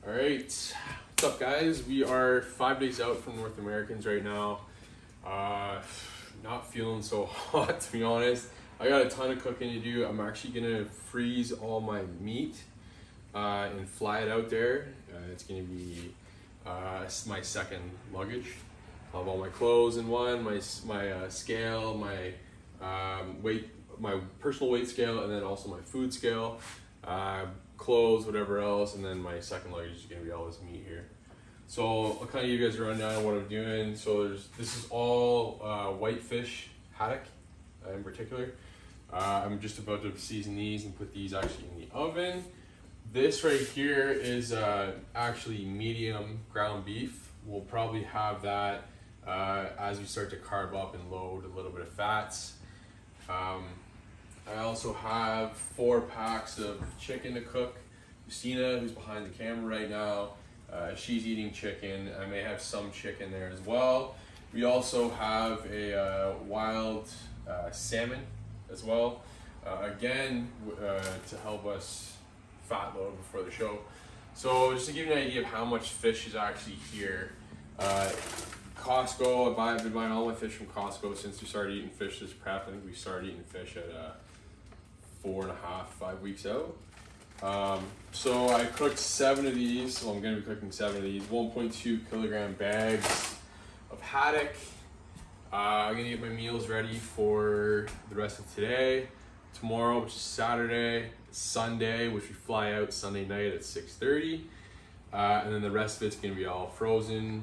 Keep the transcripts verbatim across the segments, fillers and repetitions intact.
All right, what's up guys? We are five days out from North Americans right now. Uh, not feeling so hot, to be honest. I got a ton of cooking to do. I'm actually gonna freeze all my meat uh, and fly it out there. Uh, it's gonna be uh, my second luggage. I'll have all my clothes in one, my my uh, scale, my um, weight, my personal weight scale, and then also my food scale, uh, clothes, whatever else, and then my second luggage is gonna be all this meat here. So I'll kind of give you guys a rundown of what I'm doing. So there's this is all uh, whitefish haddock uh, in particular. Uh, I'm just about to season these and put these actually in the oven. This right here is uh, actually medium ground beef. We'll probably have that uh, as we start to carve up and load a little bit of fats. Um, I also have four packs of chicken to cook. Christina, who's behind the camera right now, uh, she's eating chicken. I may have some chicken there as well. We also have a uh, wild uh, salmon as well. Uh, again, uh, to help us fat load before the show. So just to give you an idea of how much fish is actually here. Uh, Costco, I buy, I've been buying all my fish from Costco since we started eating fish this prep. I think we started eating fish at uh, four and a half, five weeks out. Um, so I cooked seven of these. Well, I'm gonna be cooking seven of these, one point two kilogram bags of haddock. Uh, I'm gonna get my meals ready for the rest of today, tomorrow, which is Saturday, Sunday, which we fly out Sunday night at six thirty, uh, and then the rest of it's gonna be all frozen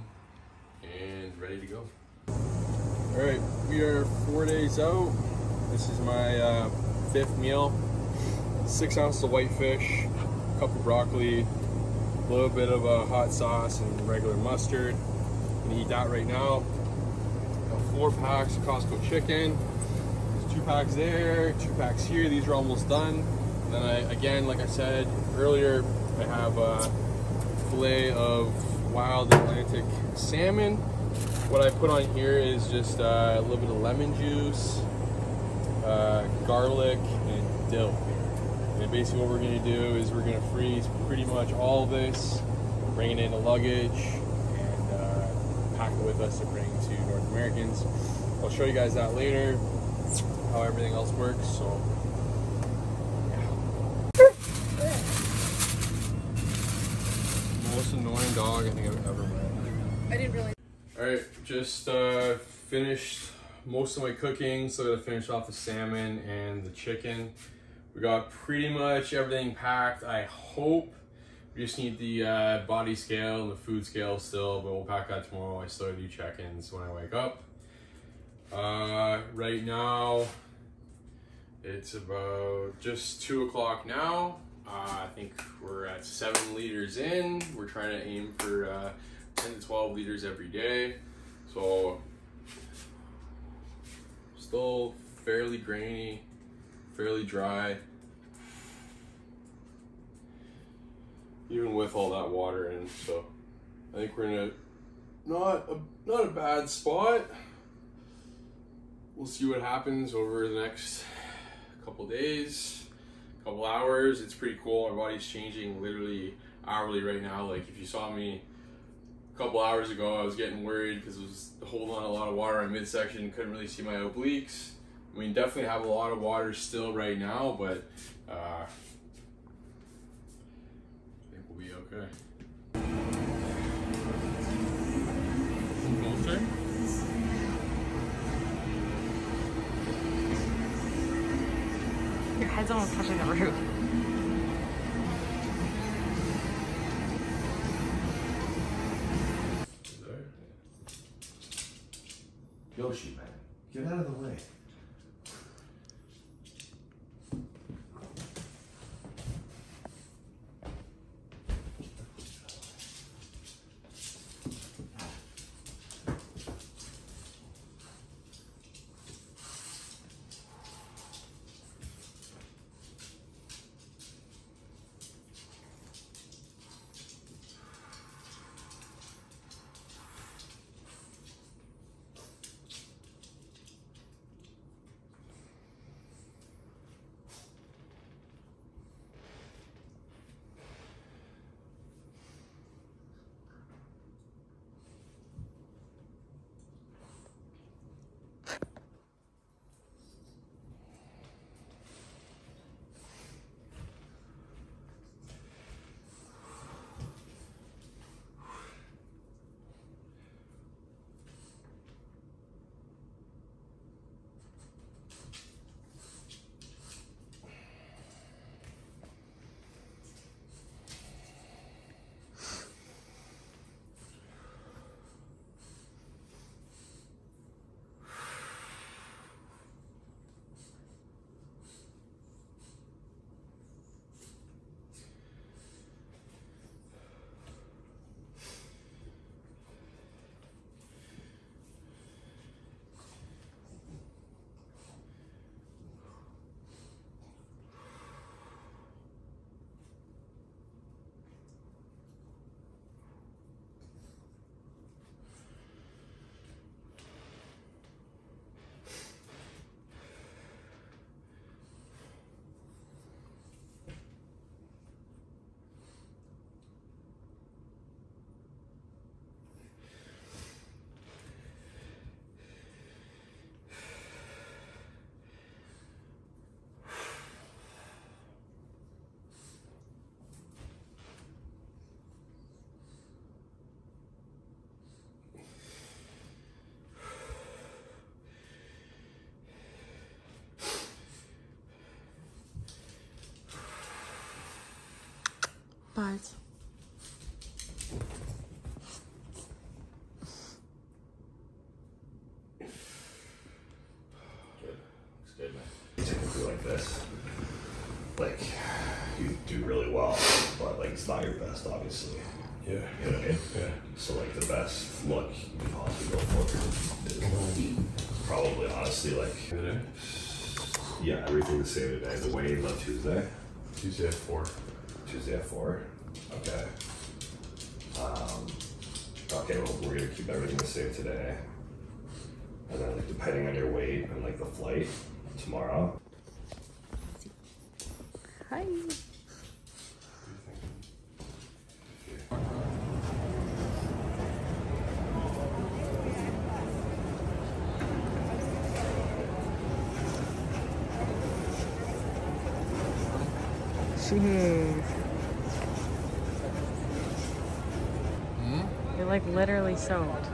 and ready to go. All right, we are four days out. This is my uh, fifth meal. Six ounces of whitefish, a cup of broccoli, a little bit of a hot sauce and regular mustard. I'm gonna eat that right now. Four packs of Costco chicken. There's two packs there, two packs here. These are almost done. And then I, again, like I said earlier, I have a fillet of wild Atlantic salmon. What I put on here is just uh, a little bit of lemon juice, uh, garlic, and dill. And basically what we're gonna do is we're gonna freeze pretty much all of this, bring it into luggage, and uh, pack it with us to bring to North Americans. I'll show you guys that later, how everything else works, so yeah. Most annoying dog I think I've ever met. I didn't really. Alright, just uh, finished most of my cooking, so I gotta finish off the salmon and the chicken. We got pretty much everything packed, I hope. We just need the uh, body scale and the food scale still, but we'll pack that tomorrow. I still do check-ins when I wake up. Uh, right now, it's about just two o'clock now. Uh, I think we're at seven liters in. We're trying to aim for uh, ten to twelve liters every day. So, still fairly grainy, fairly dry. Even with all that water in, so I think we're in a not a not a bad spot. We'll see what happens over the next couple days, couple hours. It's pretty cool. My body's changing literally hourly right now. Like if you saw me a couple hours ago, I was getting worried because I was holding on a lot of water in midsection, couldn't really see my obliques. I mean, definitely have a lot of water still right now, but uh, be okay. Closer. Your head's almost touching the roof. Yoshi, man, get out of the way. Walmart's. Good. Looks good, man. Typically like this, like, you do really well, but like it's not your best, obviously. Yeah. You know what I mean? Yeah. So like the best look you can possibly go for is probably honestly like, Today? yeah, everything the same today. The weigh-in's on Tuesday. Tuesday at four. Tuesday at four. Okay. Um, okay, well, we're gonna keep everything the same today. And then, like, depending on your weight and like the flight tomorrow. Hi. Jeez. Hmm? You're like literally soaked.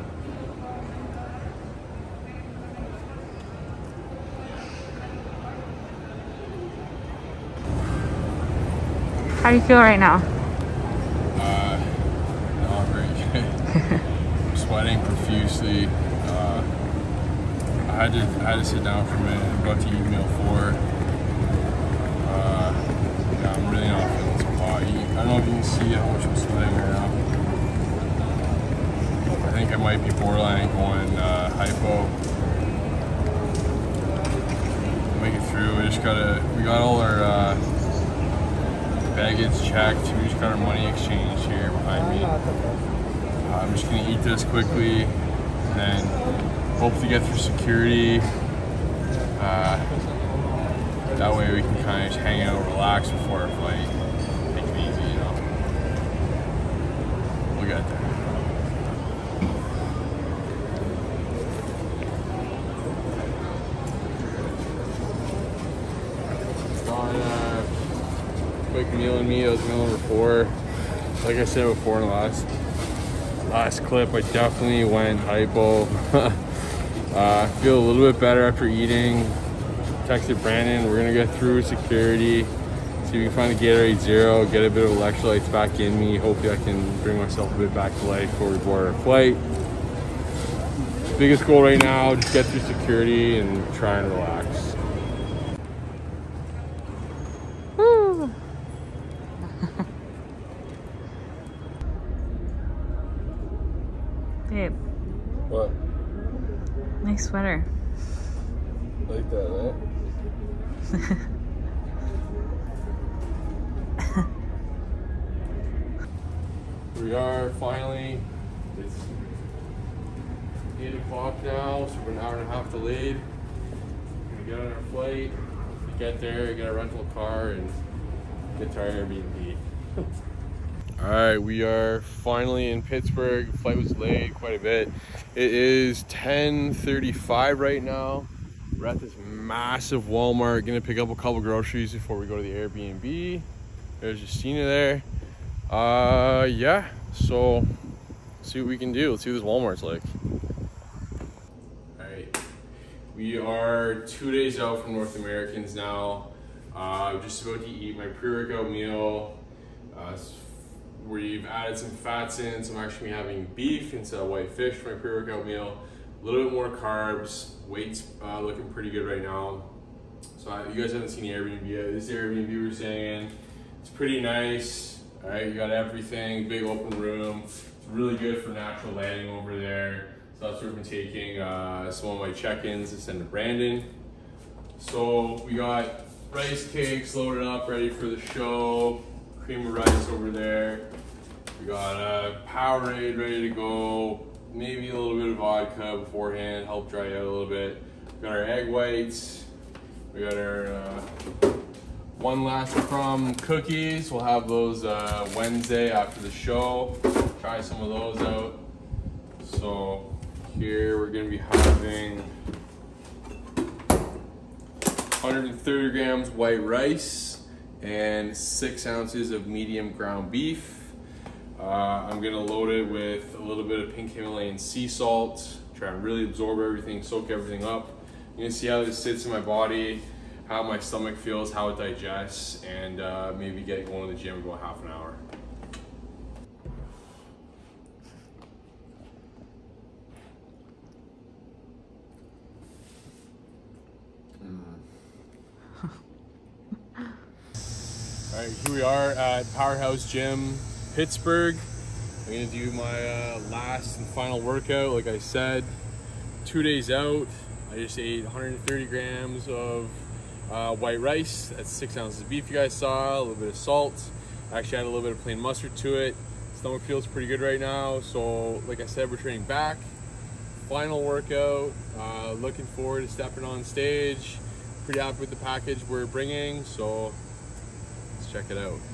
How do you feel right now? Uh, not very good. I'm sweating profusely. Uh, I had to I had to sit down for a minute. I'm about to eat meal four. Uh, yeah, I'm really not feeling so hot. You- I don't know if you can see how much I'm sweating right now. I think I might be borderline going uh, hypo. Make it through. We just gotta. We got all our. Uh, baggage checked. We just got our money exchange here behind me. Uh, I'm just gonna eat this quickly and then hope to get through security. Uh, that way we can kind of just hang out, relax before our flight. Take it easy, you know. We'll get there. Got, uh, quick meal and me. That was meal number four. Like I said before in the last last clip, I definitely went hypo. uh, I feel a little bit better after eating. Texted Brandon, we're gonna get through security, see if we can find a Gatorade Zero, get a bit of electrolytes back in me. Hopefully I can bring myself a bit back to life before we board our flight. Biggest goal right now, just get through security and try and relax. Woo! Babe, What? nice sweater. Like that, right? We are finally, it's eight o'clock now, so we're an hour and a half delayed. We're gonna get on our flight, get there, get a rental car, and get to our Airbnb. All right, we are finally in Pittsburgh. Flight was delayed quite a bit. It is ten thirty-five right now. We're at this massive Walmart, gonna pick up a couple groceries before we go to the Airbnb. There's Justina there. Uh, yeah, so let's see what we can do. Let's see what this Walmart's like. All right, we are two days out from North Americans now. Uh, I'm just about to eat my pre-workout meal. Uh, we've added some fats in, so I'm actually having beef instead of white fish for my pre-workout meal. A little bit more carbs. Weight's uh, looking pretty good right now. So uh, you guys haven't seen the Airbnb yet. This is the Airbnb we were staying in. It's pretty nice. All right, you got everything, big open room. It's really good for natural lighting over there. So that's where we've been taking uh, some of my check-ins to send to Brandon. So we got rice cakes loaded up, ready for the show. Cream of rice over there. We got a Powerade ready to go. Maybe a little bit of vodka beforehand, help dry out a little bit. We got our egg whites. We got our uh, one last crumb cookies. We'll have those uh, Wednesday after the show. Try some of those out. So here we're gonna be having one hundred thirty grams white rice and six ounces of medium ground beef. Uh, I'm gonna load it with a little bit of pink Himalayan sea salt, try and really absorb everything, soak everything up. You're gonna see how this sits in my body, how my stomach feels, how it digests, and uh, maybe get going to the gym in about half an hour. All right, here we are at Powerhouse Gym, Pittsburgh. I'm gonna do my uh, last and final workout. Like I said, two days out. I just ate one hundred thirty grams of uh, white rice. That's six ounces of beef you guys saw, a little bit of salt. I actually added a little bit of plain mustard to it. Stomach feels pretty good right now. So like I said, we're training back. Final workout, uh, looking forward to stepping on stage. Pretty happy with the package we're bringing, so let's check it out.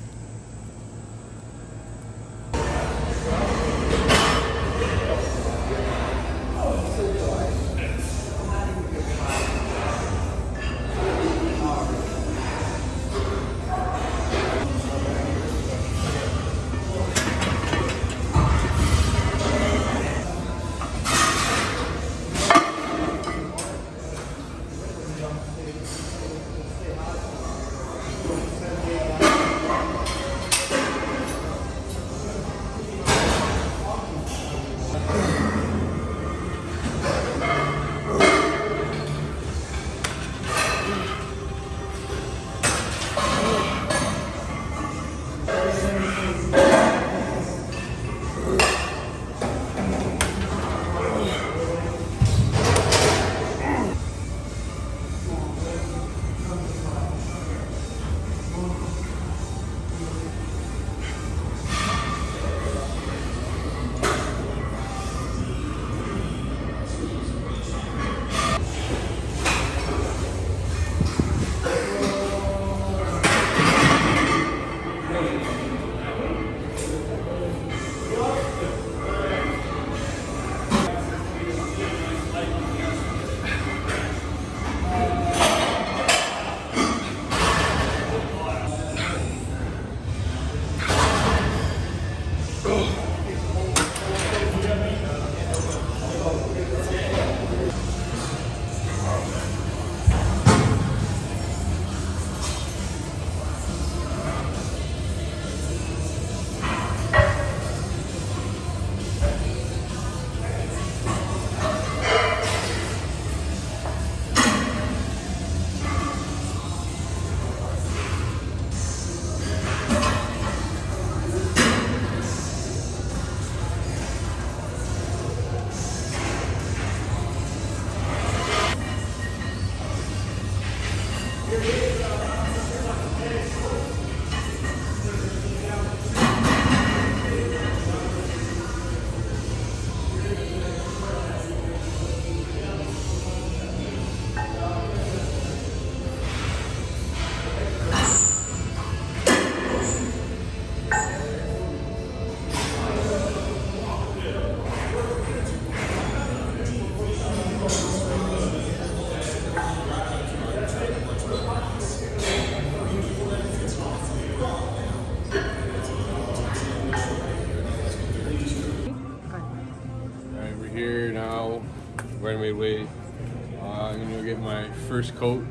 Here now, ready made weight. Uh, I'm gonna go get my first coat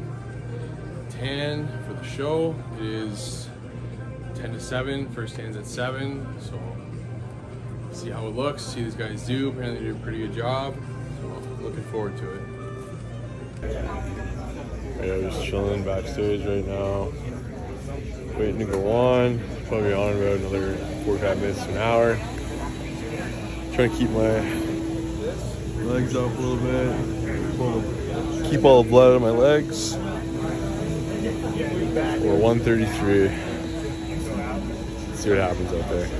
tan for the show. It is ten to seven, first tan's at seven, so see how it looks, see these guys do. Apparently they do a pretty good job, so looking forward to it. Yeah, I'm just chilling backstage right now, waiting to go on. Probably on about another forty-five minutes to an hour. Trying to keep my legs up a little bit, keep all the blood out of my legs. We're one thirty-three. See what happens out there.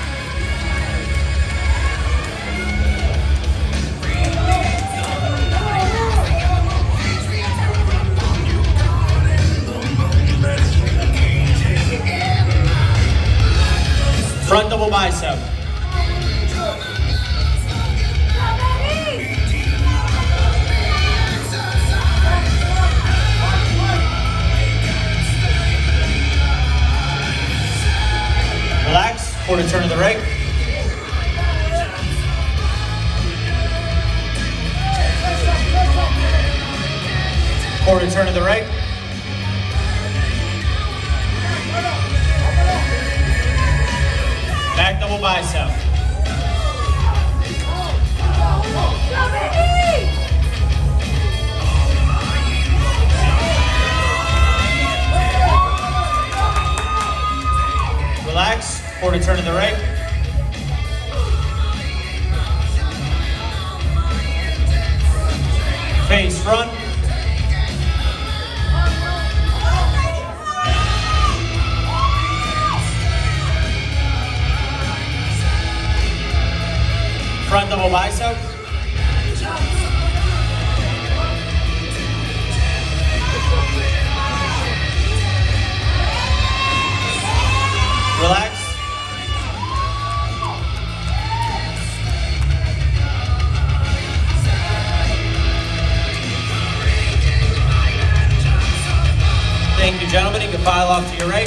Front double bicep. Relax, quarter turn to the right. Quarter turn to the right. Back double bicep. Relax, quarter turn to the right. Face front. Front double bicep. Relax. Thank you, gentlemen. You can file off to your right.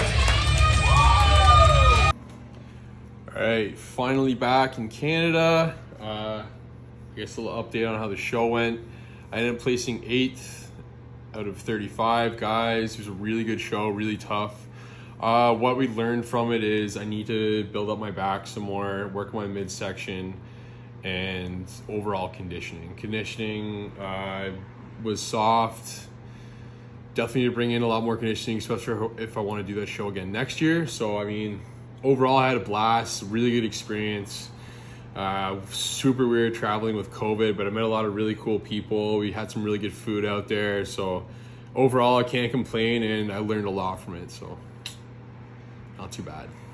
All right, finally back in Canada. Uh, I guess a little update on how the show went. I ended up placing eighth out of thirty-five guys. It was a really good show, really tough. Uh, what we learned from it is I need to build up my back some more, work my midsection, and overall conditioning. Conditioning uh, was soft. Definitely need to bring in a lot more conditioning, especially if I want to do that show again next year. So, I mean, overall, I had a blast, really good experience. Uh, super weird traveling with COVID, but I met a lot of really cool people. We had some really good food out there. So, overall, I can't complain, and I learned a lot from it. So, not too bad.